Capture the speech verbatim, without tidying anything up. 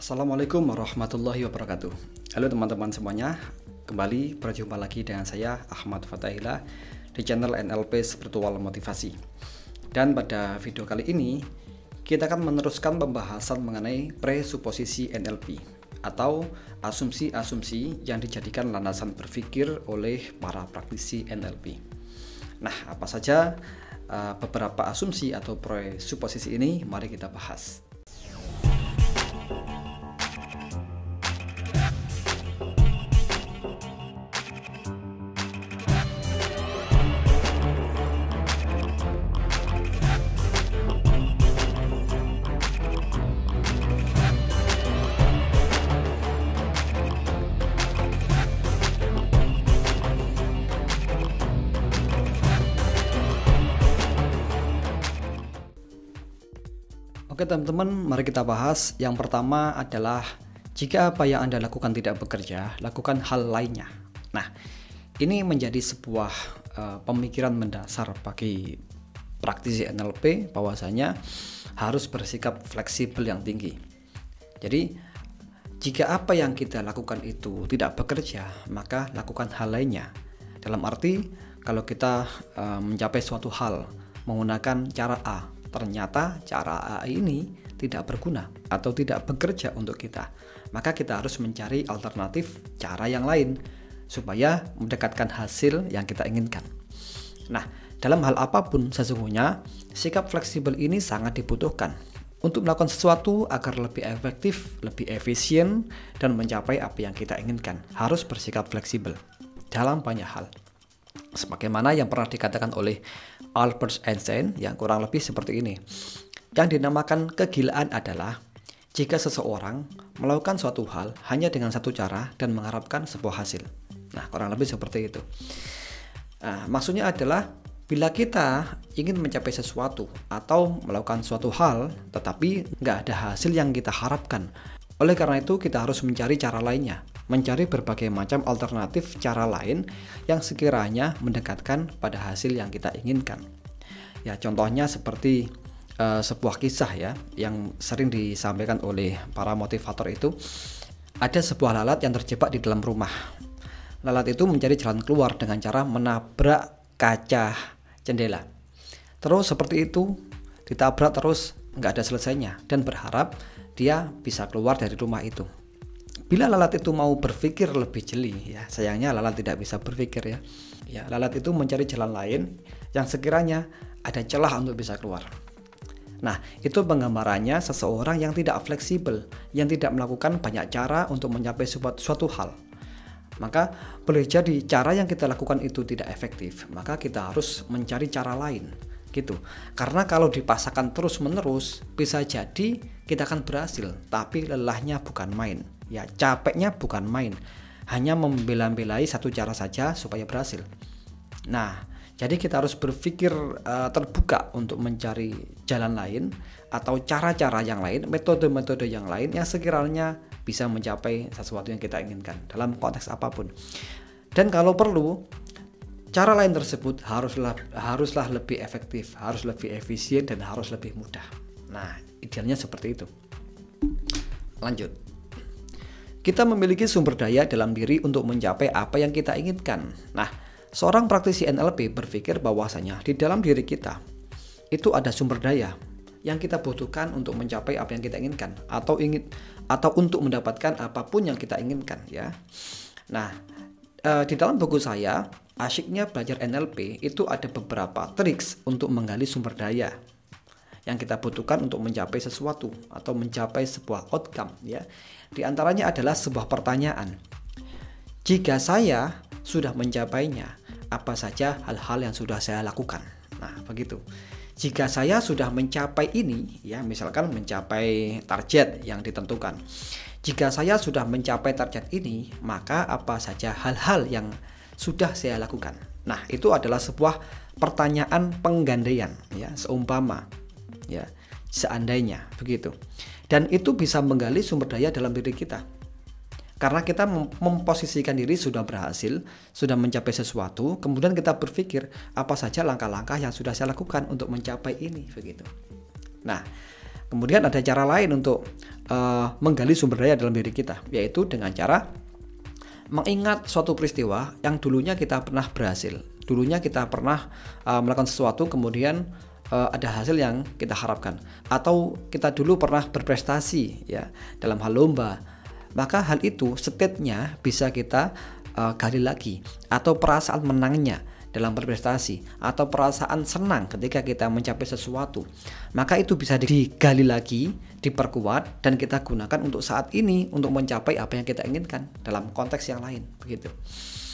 Assalamualaikum warahmatullahi wabarakatuh. Halo teman-teman semuanya, kembali berjumpa lagi dengan saya Ahmad Fatahillah di channel N L P Spiritual Motivasi. Dan pada video kali ini kita akan meneruskan pembahasan mengenai presuposisi N L P atau asumsi-asumsi yang dijadikan landasan berpikir oleh para praktisi N L P. Nah, apa saja uh, beberapa asumsi atau presuposisi ini? Mari kita bahas. Oke teman-teman, mari kita bahas. Yang pertama adalah jika apa yang Anda lakukan tidak bekerja, lakukan hal lainnya. Nah, ini menjadi sebuah uh, pemikiran mendasar bagi praktisi N L P bahwasanya harus bersikap fleksibel yang tinggi. Jadi, jika apa yang kita lakukan itu tidak bekerja, maka lakukan hal lainnya. Dalam arti, kalau kita uh, mencapai suatu hal menggunakan cara A, ternyata cara A ini tidak berguna atau tidak bekerja untuk kita, maka kita harus mencari alternatif cara yang lain supaya mendekatkan hasil yang kita inginkan. Nah, dalam hal apapun sesungguhnya sikap fleksibel ini sangat dibutuhkan untuk melakukan sesuatu agar lebih efektif, lebih efisien, dan mencapai apa yang kita inginkan. Harus bersikap fleksibel dalam banyak hal. Sebagaimana yang pernah dikatakan oleh Albert Einstein yang kurang lebih seperti ini. Yang dinamakan kegilaan adalah jika seseorang melakukan suatu hal hanya dengan satu cara dan mengharapkan sebuah hasil. Nah, kurang lebih seperti itu. Nah, maksudnya adalah bila kita ingin mencapai sesuatu atau melakukan suatu hal tetapi nggak ada hasil yang kita harapkan. Oleh karena itu kita harus mencari cara lainnya, mencari berbagai macam alternatif cara lain yang sekiranya mendekatkan pada hasil yang kita inginkan. Ya, contohnya seperti uh, sebuah kisah ya yang sering disampaikan oleh para motivator itu. Ada sebuah lalat yang terjebak di dalam rumah. Lalat itu mencari jalan keluar dengan cara menabrak kaca jendela. Terus seperti itu ditabrak terus nggak ada selesainya dan berharap dia bisa keluar dari rumah itu. Bila lalat itu mau berpikir lebih jeli, ya sayangnya lalat tidak bisa berpikir ya. Ya, lalat itu mencari jalan lain yang sekiranya ada celah untuk bisa keluar. Nah, itu penggambarannya seseorang yang tidak fleksibel, yang tidak melakukan banyak cara untuk mencapai suatu, suatu hal. Maka boleh jadi cara yang kita lakukan itu tidak efektif, maka kita harus mencari cara lain. Gitu. Karena kalau dipaksakan terus-menerus bisa jadi kita akan berhasil, tapi lelahnya bukan main. Ya, capeknya bukan main. Hanya membela-belai satu cara saja supaya berhasil. Nah, jadi kita harus berpikir uh, terbuka untuk mencari jalan lain atau cara-cara yang lain, metode-metode yang lain yang sekiranya bisa mencapai sesuatu yang kita inginkan dalam konteks apapun. Dan kalau perlu, cara lain tersebut haruslah haruslah lebih efektif, harus lebih efisien, dan harus lebih mudah. Nah, idealnya seperti itu. Lanjut. Kita memiliki sumber daya dalam diri untuk mencapai apa yang kita inginkan. Nah, seorang praktisi N L P berpikir bahwasanya di dalam diri kita itu ada sumber daya yang kita butuhkan untuk mencapai apa yang kita inginkan atau ingin atau untuk mendapatkan apapun yang kita inginkan ya. Nah, eh, di dalam buku saya Asyiknya Belajar N L P itu ada beberapa triks untuk menggali sumber daya yang kita butuhkan untuk mencapai sesuatu atau mencapai sebuah outcome ya. Di antaranya adalah sebuah pertanyaan. Jika saya sudah mencapainya, apa saja hal-hal yang sudah saya lakukan? Nah, begitu. Jika saya sudah mencapai ini ya, misalkan mencapai target yang ditentukan. Jika saya sudah mencapai target ini, maka apa saja hal-hal yang sudah saya lakukan. Nah, itu adalah sebuah pertanyaan penggandaian ya, seumpama ya, seandainya begitu. Dan itu bisa menggali sumber daya dalam diri kita. Karena kita mem- memposisikan diri sudah berhasil, sudah mencapai sesuatu, kemudian kita berpikir apa saja langkah-langkah yang sudah saya lakukan untuk mencapai ini begitu. Nah, Kemudian ada cara lain untuk uh, menggali sumber daya dalam diri kita, yaitu dengan cara mengingat suatu peristiwa yang dulunya kita pernah berhasil, dulunya kita pernah uh, melakukan sesuatu, kemudian uh, ada hasil yang kita harapkan, atau kita dulu pernah berprestasi ya dalam hal lomba. Maka hal itu state-nya bisa kita uh, gali lagi, atau perasaan menangnya dalam berprestasi, atau perasaan senang ketika kita mencapai sesuatu. Maka itu bisa digali lagi, diperkuat, dan kita gunakan untuk saat ini untuk mencapai apa yang kita inginkan dalam konteks yang lain, begitu.